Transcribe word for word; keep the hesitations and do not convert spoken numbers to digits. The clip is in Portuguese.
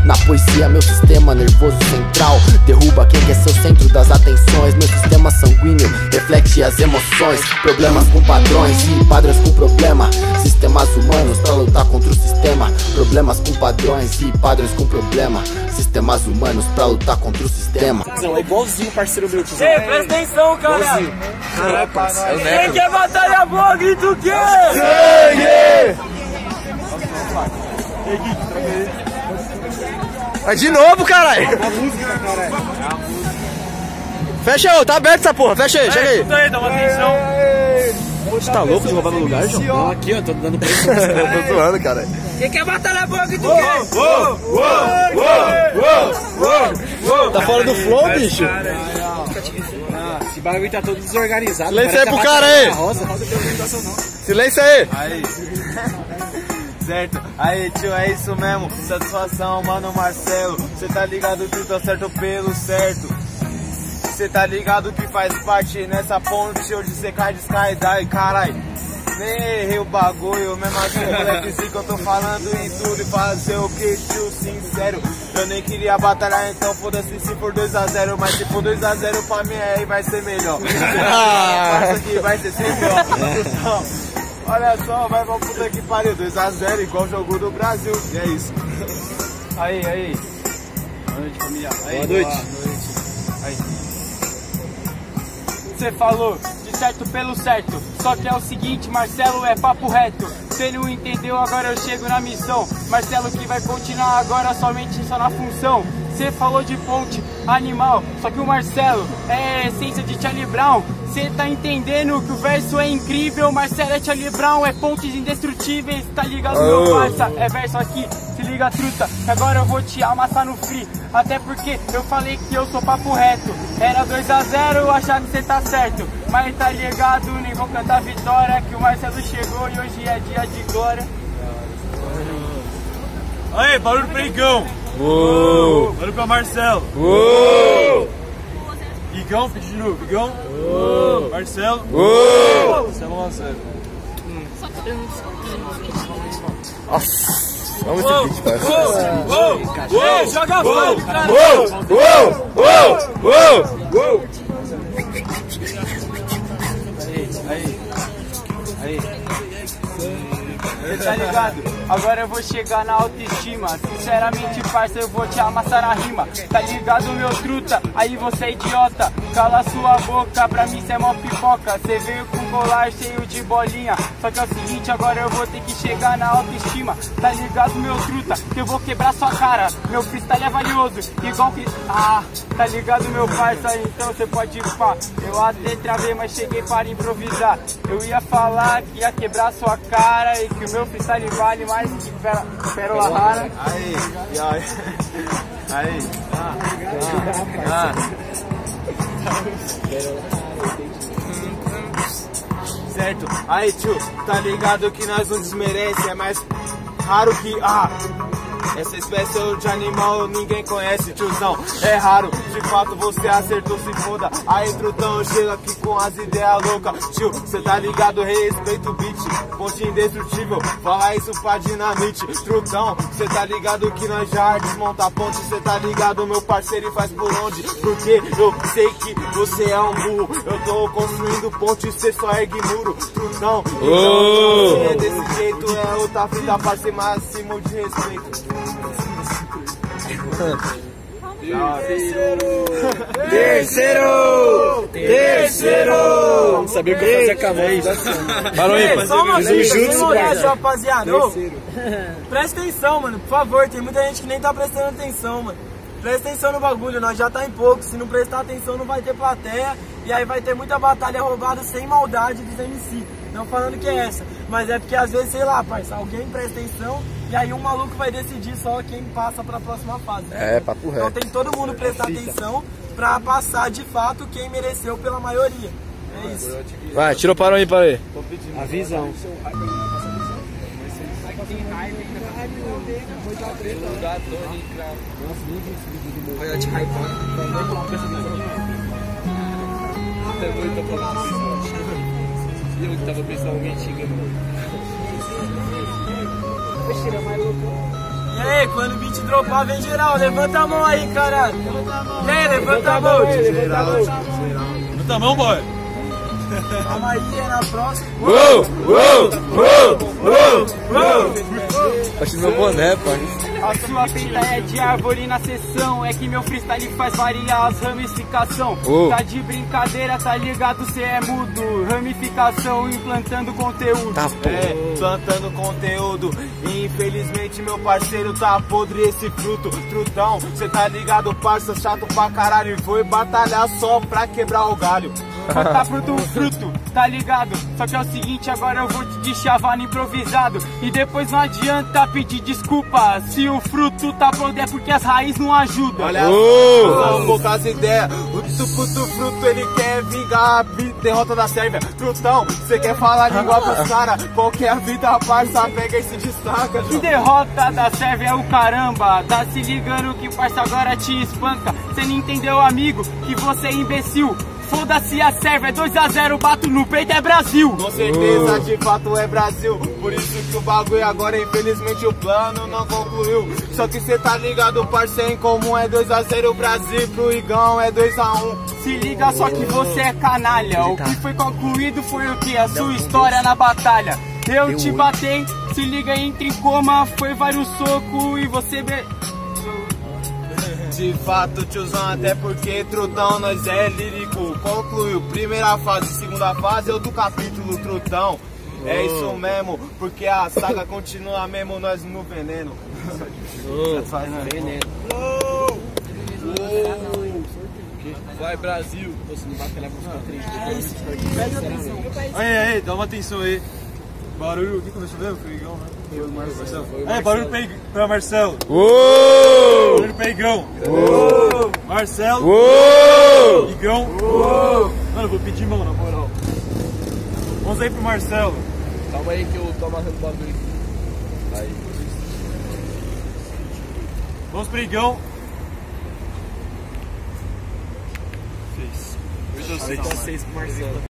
Na poesia, meu sistema nervoso central derruba quem quer ser o centro das atenções. Meu sistema sanguíneo reflete as emoções, problemas com padrões e padrões com problema. Sistemas humanos pra lutar contra o sistema, problemas com padrões e padrões com problema. Sistemas humanos pra lutar contra o sistema. É igualzinho parceiro meu, tizão. Ei, presta atenção, cara. Caralho, parceiro. Quem quer batalha boa, grita o quê? Sangue! Vai de novo, caralho. Fecha aí, tá aberto essa porra, fecha aí, chega aí. Escuta aí, dá uma atenção. Você tá louco de roubar meu lugar, João? Não, aqui, ó, tô dando preço. Eu tô zoando, caralho. Quem quer batalha boa, grita o quê? Tá fora do flow, bicho? Esse bagulho tá todo desorganizado. Silêncio aí pro cara aí. Silêncio aí. Aí, certo, aí tio, é isso mesmo, satisfação, mano Marcelo. Cê tá ligado que tô certo pelo certo. Cê tá ligado que faz parte nessa ponte onde cê cai de skydiving, carai. Nem errei o bagulho, mesmo assim, moleque, que eu tô falando em tudo e fazer o que, tio, sincero. Eu nem queria batalhar, então foda-se se for dois a zero, mas se for dois a zero pra mim aí vai ser melhor. Passa aqui, vai ser sempre melhor. Então, olha só, vai pra puta que pariu, dois a zero igual o jogo do Brasil, e é isso. Aí, aí. Boa noite, família. Aí, boa noite. Boa noite. Aí. Você falou de certo pelo certo, só que é o seguinte, Marcelo, é papo reto. Você não entendeu, agora eu chego na missão. Marcelo que vai continuar agora somente só na função. Você falou de ponte animal, só que o Marcelo é a essência de Charlie Brown. Você tá entendendo que o verso é incrível, Marcelo é Charlie Brown, é pontes indestrutíveis, tá ligado, meu parça? É verso aqui, se liga, truta, que agora eu vou te amassar no free. Até porque eu falei que eu sou papo reto. Era dois a zero, eu achava que cê tá certo. Mas tá ligado, nem vou cantar vitória, que o Marcelo chegou e hoje é dia de glória. Aí, barulho pro Igão. Uou. Barulho pra Marcelo. Uou. Igão, pedi de novo. Igão. Uou. Marcelo. Uou. Marcelo um a zero. Nossa. Vamos esse beat, parceiro. Uou. Uou. Joga fogo. Uou. Uou. Uou. Uou. Uou. Aí. Aí. Cê tá ligado? Agora eu vou chegar na autoestima. Sinceramente, parça, eu vou te amassar na rima. Tá ligado, meu truta? Aí você é idiota. Cala sua boca, pra mim cê é mó pipoca. Cê veio com colar cheio de bolinha. Só que é o seguinte, agora eu vou ter que chegar na autoestima. Tá ligado, meu truta? Que eu vou quebrar sua cara. Meu freestyle é valioso, igual que... Ah, tá ligado, meu parça? Então cê pode ir pá. Eu até travei, mas cheguei para improvisar. Eu ia falar que ia quebrar sua cara e que o meu freestyle vale mais que pérola rara. Aí, aí, aí, ah, ah, ah. Certo, aí tio, tá ligado que nós não desmerece, é mais raro que, ah, essa espécie de animal ninguém conhece, tiozão, é raro, de fato você acertou, se foda. Aí trutão, chega aqui com as ideias loucas. Tio, cê tá ligado, respeito o beat, ponte indestrutível, fala isso pra dinamite. Trutão, cê tá ligado que nós já desmonta a ponte. Cê tá ligado, meu parceiro, e faz por onde? Porque eu sei que você é um burro. Eu tô construindo ponte, cê só ergue muro. Trutão, então Oh. se é desse jeito, é outra fita, parceiro, máximo de respeito. Terceiro! Terceiro! Sabia o que eu fazia com a mão. Parou aí, Só uma vez, sem jutsu, maldade, rapaziada. Ô, presta atenção, mano, por favor. Tem muita gente que nem tá prestando atenção, mano. Presta atenção no bagulho, nós já tá em pouco. Se não prestar atenção, não vai ter plateia. E aí vai ter muita batalha roubada sem maldade dos M C. Não falando que é essa, mas é porque às vezes, sei lá, parça, alguém presta atenção e aí um maluco vai decidir só quem passa pra próxima fase. É, papo reto. Então tem que todo mundo prestar atenção pra passar de fato quem mereceu pela maioria. É isso. Vai, tira o parão aí, para aí. A visão. Olha de eu tava pessoalmente xingando. E aí, quando o beat dropar, vem geral. Levanta a mão aí, caralho. E aí, levanta a mão, tio. Geral, geral. Levanta a mão, boy. Calma aí, é na próxima. Uou, uou, uou, uou, uou. Bate meu boné, pai. A sua pinta é de árvore na sessão. É que meu freestyle faz variar as ramificações. Oh. Tá de brincadeira, tá ligado? Cê é mudo. Ramificação, implantando conteúdo. Tá, pô. É, plantando conteúdo. Infelizmente meu parceiro tá podre esse fruto. Trutão, cê tá ligado, parça, chato pra caralho. Foi batalhar só pra quebrar o galho. Tá pronto um fruto, tá ligado? Só que é o seguinte, agora eu vou te deschavar no improvisado. E depois não adianta pedir desculpa. Se o fruto tá pronto é porque as raízes não ajudam. Olha Oh. só, poucas ideias. O puto fruto, ele quer vingar a derrota da Sérvia. Trutão, você quer falar língua pros caras? Qualquer vida, parça, pega e se destaca. Que derrota da Sérvia é o caramba. Tá se ligando que o parça agora te espanca. Cê não entendeu, amigo, que você é imbecil. Foda-se a Sérvia, dois a zero, bato no peito, é Brasil. Com certeza, de fato é Brasil. Por isso que o bagulho agora, infelizmente, o plano não concluiu. Só que cê tá ligado, parceiro, em comum é dois a zero Brasil. Pro Igão é dois a um. Se liga só que você é canalha. O que foi concluído foi o que? A sua história na batalha. Eu te batei, se liga, entra em coma. Foi vários socos e você... Be... De fato, tiozão, até porque Trutão, nós é lírico. Concluiu primeira fase, segunda fase, outro capítulo, Trutão. É isso mesmo, porque a saga continua mesmo, nós no veneno. Faz veneno. Vai, Brasil. Você não vai aquela música triste. Aí, aí, dá uma atenção aí. Barulho, o que começou mesmo? Foi o Igão, né? Foi o Marcelo. É, barulho pra, pra Marcelo. Uou! Barulho pra Igão. Uou! Marcelo. Uou! Igão. Uou! Mano, eu vou pedir mão, na moral. Vamos aí pro Marcelo. Calma aí que eu tô amarrando o bagulho. Aí. Vamos pro Igão. Fez. oito a seis pro Marcelo.